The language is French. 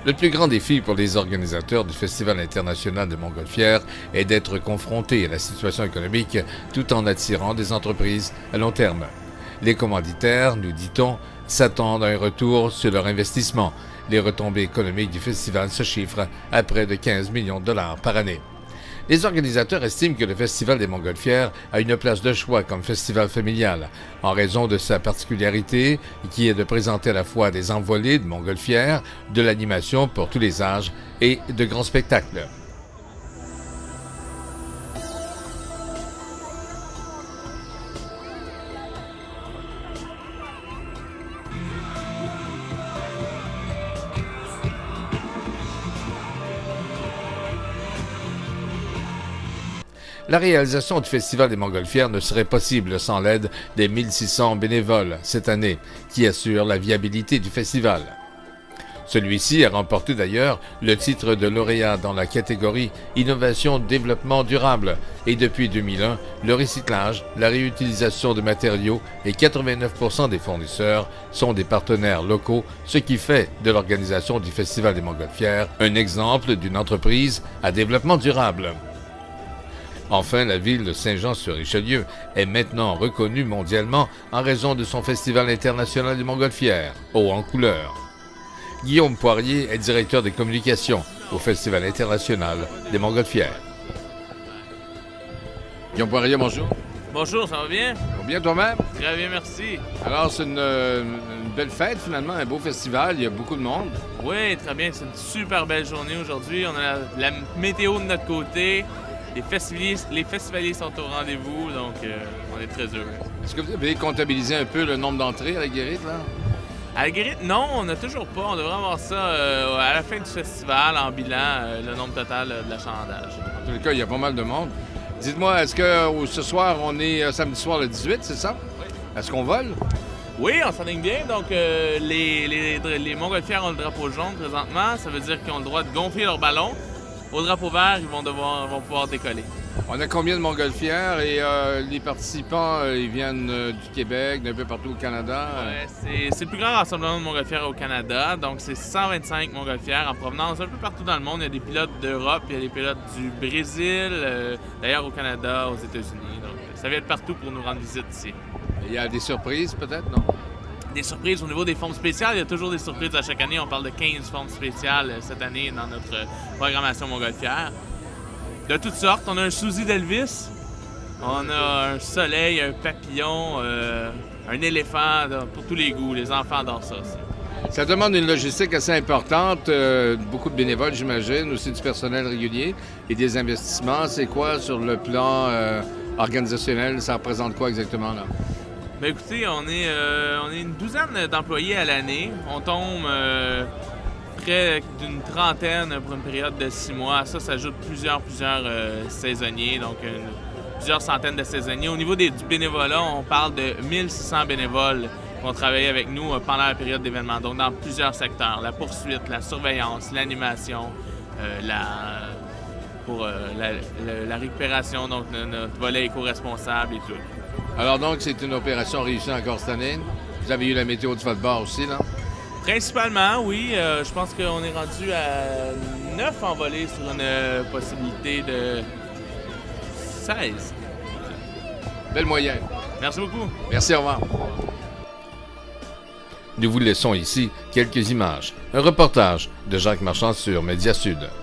Le plus grand défi pour les organisateurs du Festival international de Montgolfière est d'être confrontés à la situation économique tout en attirant des entreprises à long terme. Les commanditaires, nous dit-on, s'attendent à un retour sur leur investissement. Les retombées économiques du festival se chiffrent à près de 15 millions de dollars par année. Les organisateurs estiment que le Festival des Montgolfières a une place de choix comme festival familial, en raison de sa particularité qui est de présenter à la fois des envolées de montgolfières, de l'animation pour tous les âges et de grands spectacles. La réalisation du Festival des Montgolfières ne serait possible sans l'aide des 1600 bénévoles cette année, qui assurent la viabilité du festival. Celui-ci a remporté d'ailleurs le titre de lauréat dans la catégorie Innovation Développement durable et depuis 2001, le recyclage, la réutilisation de matériaux et 89% des fournisseurs sont des partenaires locaux, ce qui fait de l'organisation du Festival des Montgolfières un exemple d'une entreprise à développement durable. Enfin, la ville de Saint-Jean-sur-Richelieu est maintenant reconnue mondialement en raison de son Festival international des Montgolfières, haut en couleur. Guillaume Poirier est directeur des communications au Festival international des Montgolfières. Guillaume Poirier, bonjour. Bonjour, ça va bien? Ça va bien toi-même? Très bien, merci. Alors, c'est une belle fête finalement, un beau festival, il y a beaucoup de monde. Oui, très bien, c'est une super belle journée aujourd'hui. On a la météo de notre côté. Les festivaliers sont au rendez-vous, donc on est très heureux. Est-ce que vous avez comptabilisé un peu le nombre d'entrées à la Guérite, là? À la Guérite, non, on n'a toujours pas. On devrait avoir ça à la fin du festival, en bilan, le nombre total de l'achalandage. En tous les cas, il y a pas mal de monde. Dites-moi, est-ce que ce soir, on est samedi soir le 18, c'est ça? Oui. Est-ce qu'on vole? Oui, on s'enligne bien. Donc, les Montgolfières ont le drapeau jaune présentement. Ça veut dire qu'ils ont le droit de gonfler leur ballon. Au drapeau vert, ils vont pouvoir décoller. On a combien de montgolfières et les participants, ils viennent du Québec, d'un peu partout au Canada? Ouais, c'est le plus grand rassemblement de montgolfières au Canada. Donc, c'est 125 montgolfières en provenance un peu partout dans le monde. Il y a des pilotes d'Europe, il y a des pilotes du Brésil, d'ailleurs au Canada, aux États-Unis. Donc, ça vient de partout pour nous rendre visite ici. Il y a des surprises peut-être, non? Des surprises au niveau des formes spéciales. Il y a toujours des surprises à chaque année. On parle de 15 formes spéciales cette année dans notre programmation montgolfière. De toutes sortes. On a un Suzy d'Elvis. On a un soleil, un papillon, un éléphant pour tous les goûts. Les enfants adorent ça aussi. Ça demande une logistique assez importante. Beaucoup de bénévoles, j'imagine, aussi du personnel régulier et des investissements. C'est quoi sur le plan organisationnel? Ça représente quoi exactement là? Bien, écoutez, on est une douzaine d'employés à l'année. On tombe près d'une trentaine pour une période de 6 mois. Ça s'ajoute plusieurs saisonniers, donc plusieurs centaines de saisonniers. Au niveau du bénévolat, on parle de 1600 bénévoles qui vont travailler avec nous pendant la période d'événement, donc dans plusieurs secteurs. La poursuite, la surveillance, l'animation, la récupération, donc notre volet éco-responsable et tout. Alors donc, c'est une opération réussie encore cette année. Vous avez eu la météo de votre bord aussi, là? Principalement, oui. Je pense qu'on est rendu à 9 envolées sur une possibilité de 16. Belle moyenne. Merci beaucoup. Merci, au revoir. Nous vous laissons ici quelques images. Un reportage de Jacques Marchand sur Média Sud.